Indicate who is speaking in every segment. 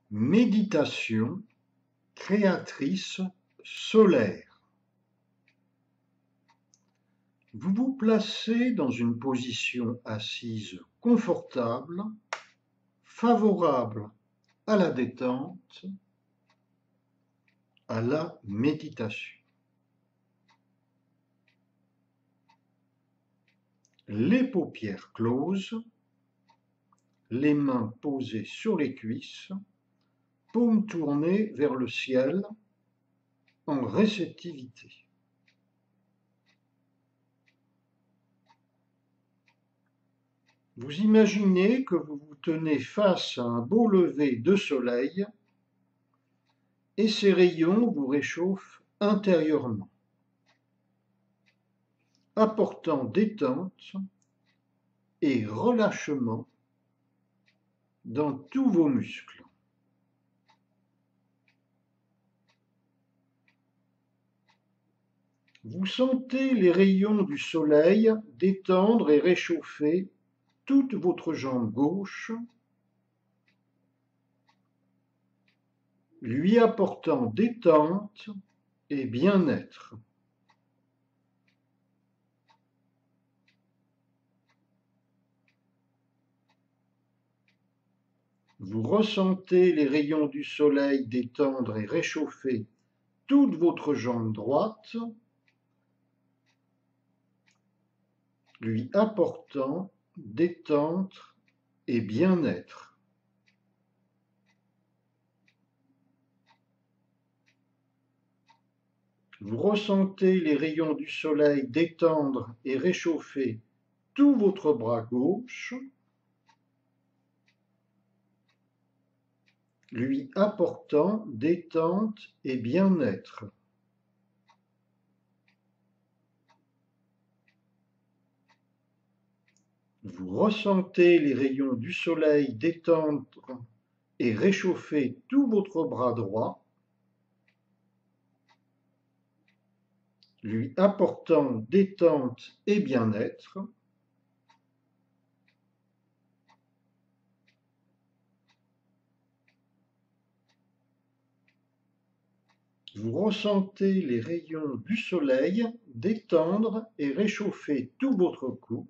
Speaker 1: Méditation créatrice solaire. Vous vous placez dans une position assise confortable, favorable à la détente, à la méditation. Les paupières closes, les mains posées sur les cuisses, paumes tournées vers le ciel en réceptivité. Vous imaginez que vous vous tenez face à un beau lever de soleil et ces rayons vous réchauffent intérieurement, apportant détente et relâchement dans tous vos muscles. Vous sentez les rayons du soleil détendre et réchauffer toute votre jambe gauche, lui apportant détente et bien-être. Vous ressentez les rayons du soleil détendre et réchauffer toute votre jambe droite, lui apportant détente et bien-être. Vous ressentez les rayons du soleil détendre et réchauffer tout votre bras gauche, lui apportant détente et bien-être. Vous ressentez les rayons du soleil détendre et réchauffer tout votre bras droit, lui apportant détente et bien-être. Vous ressentez les rayons du soleil détendre et réchauffer tout votre cou,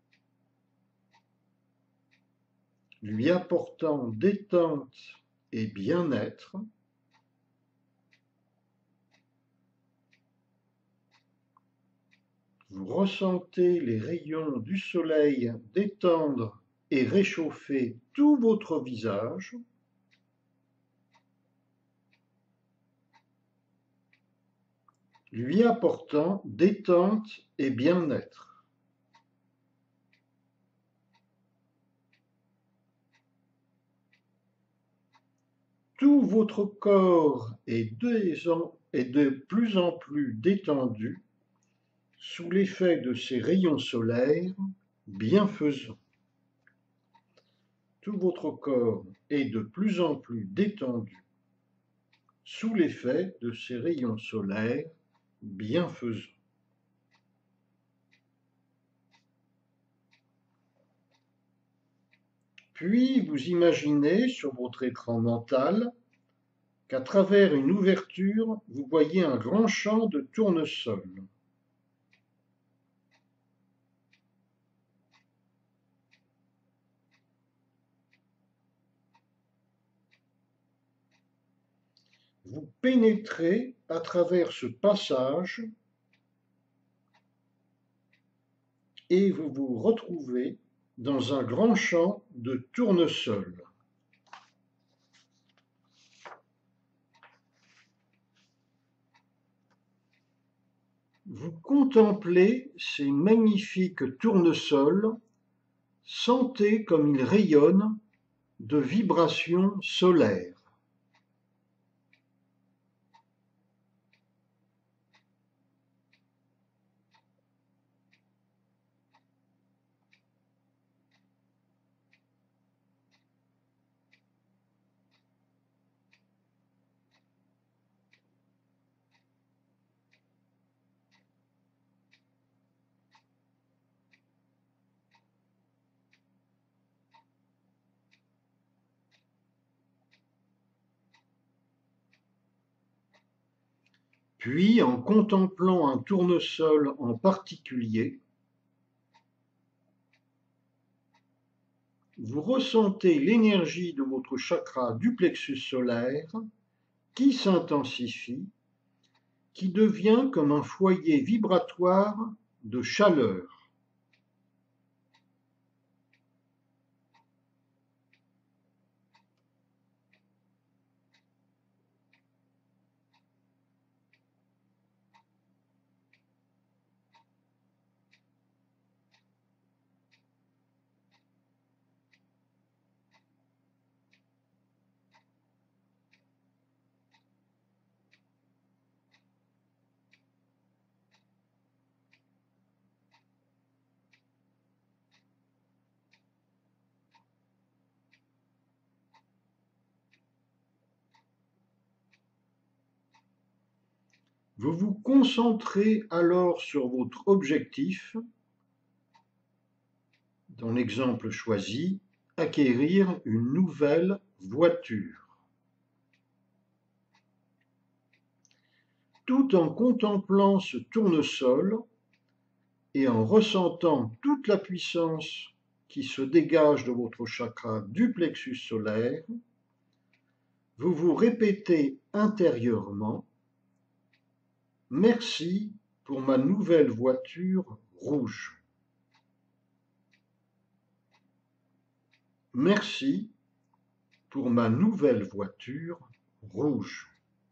Speaker 1: lui apportant détente et bien-être. Vous ressentez les rayons du soleil détendre et réchauffer tout votre visage. Lui apportant détente et bien-être. Tout votre corps est de plus en plus détendu sous l'effet de ces rayons solaires bienfaisants. Tout votre corps est de plus en plus détendu sous l'effet de ces rayons solaires bienfaisants. Puis vous imaginez sur votre écran mental qu'à travers une ouverture, vous voyez un grand champ de tournesol. Vous pénétrez à travers ce passage et vous vous retrouvez dans un grand champ de tournesol. Vous contemplez ces magnifiques tournesols, sentez comme ils rayonnent de vibrations solaires. Puis, en contemplant un tournesol en particulier, vous ressentez l'énergie de votre chakra du plexus solaire qui s'intensifie, qui devient comme un foyer vibratoire de chaleur. Vous vous concentrez alors sur votre objectif, dans l'exemple choisi, acquérir une nouvelle voiture. Tout en contemplant ce tournesol et en ressentant toute la puissance qui se dégage de votre chakra du plexus solaire, vous vous répétez intérieurement: merci pour ma nouvelle voiture rouge. Merci pour ma nouvelle voiture rouge.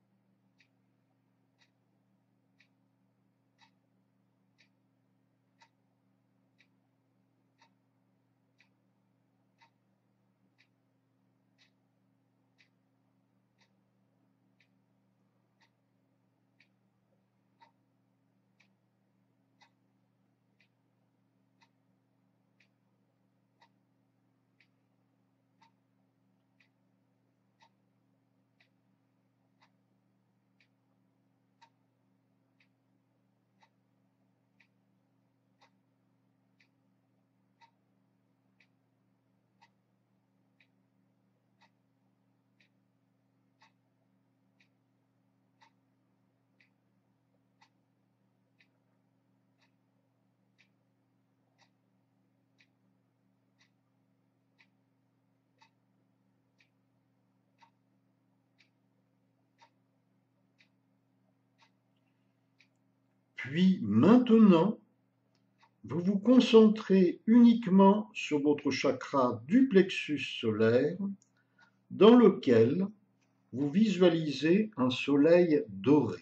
Speaker 1: Puis maintenant, vous vous concentrez uniquement sur votre chakra du plexus solaire, dans lequel vous visualisez un soleil doré.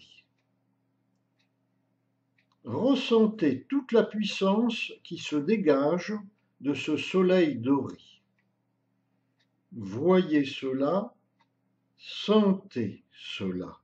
Speaker 1: Ressentez toute la puissance qui se dégage de ce soleil doré. Voyez cela, sentez cela.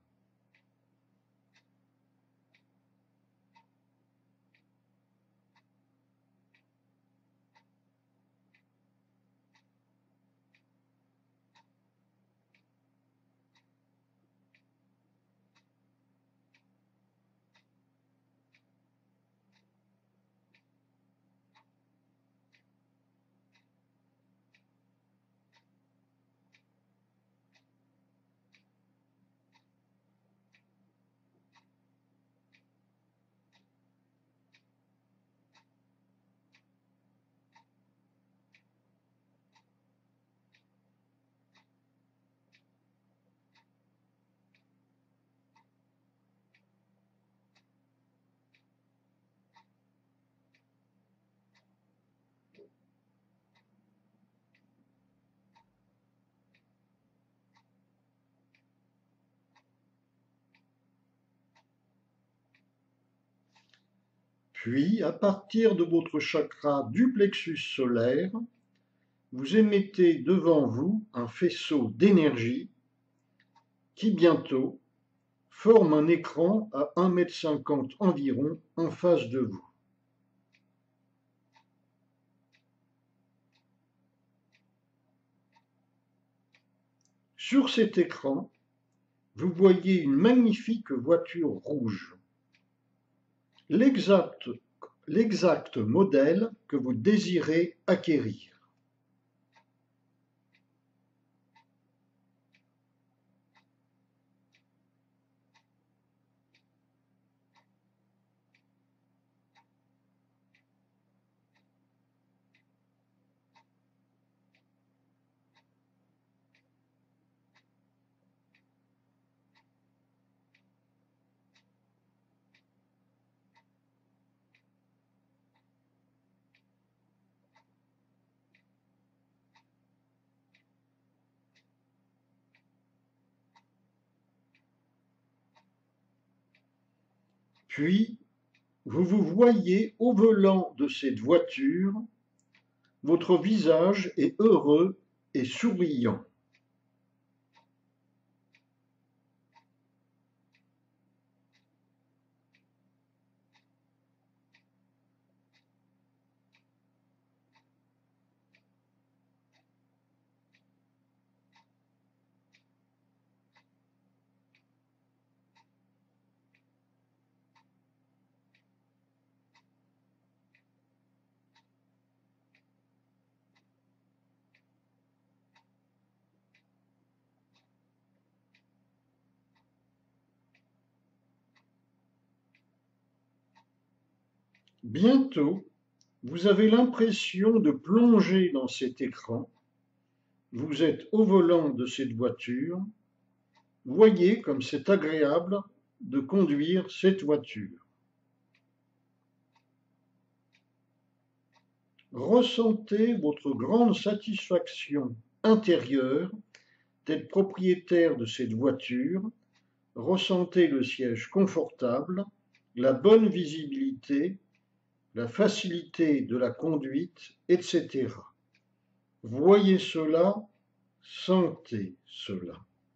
Speaker 1: Puis, à partir de votre chakra du plexus solaire, vous émettez devant vous un faisceau d'énergie qui bientôt forme un écran à 1,50 m environ en face de vous. Sur cet écran, vous voyez une magnifique voiture rouge, l'exact modèle que vous désirez acquérir. Puis, vous vous voyez au volant de cette voiture, votre visage est heureux et souriant. Bientôt, vous avez l'impression de plonger dans cet écran. Vous êtes au volant de cette voiture. Voyez comme c'est agréable de conduire cette voiture. Ressentez votre grande satisfaction intérieure d'être propriétaire de cette voiture. Ressentez le siège confortable, la bonne visibilité, la facilité de la conduite, etc. Voyez cela, sentez cela.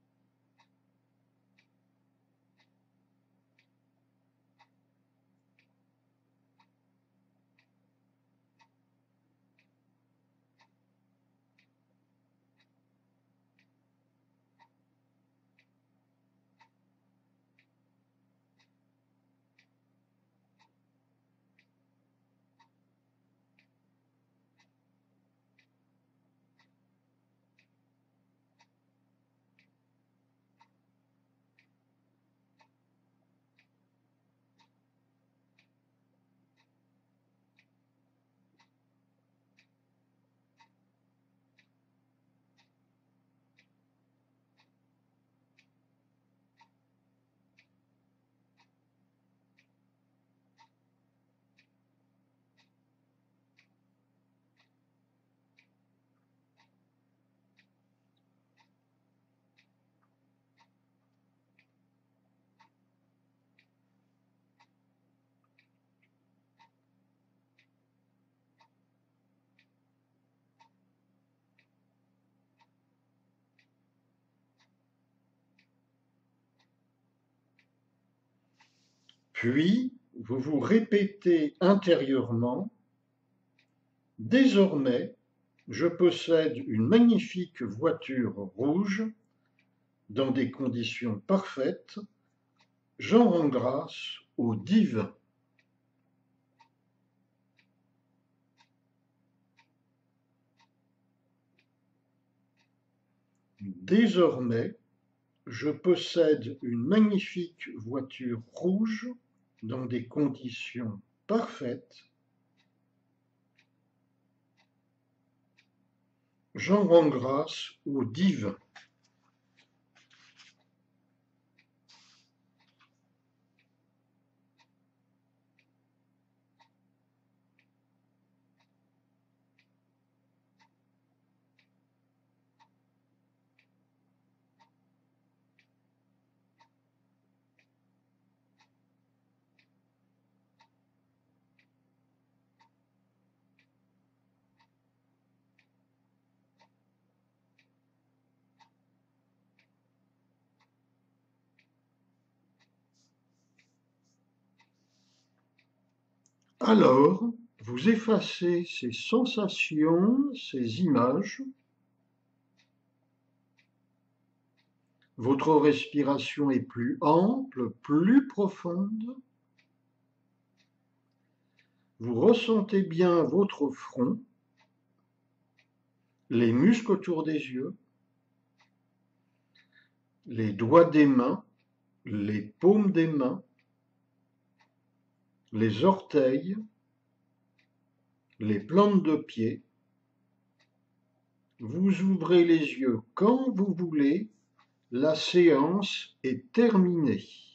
Speaker 1: Puis, vous vous répétez intérieurement, désormais, je possède une magnifique voiture rouge dans des conditions parfaites. J'en rends grâce au divin. Désormais, je possède une magnifique voiture rouge dans des conditions parfaites. J'en rends grâce au divin. Alors, vous effacez ces sensations, ces images. Votre respiration est plus ample, plus profonde. Vous ressentez bien votre front, les muscles autour des yeux, les doigts des mains, les paumes des mains, les orteils, les plantes de pied. Vous ouvrez les yeux quand vous voulez. La séance est terminée.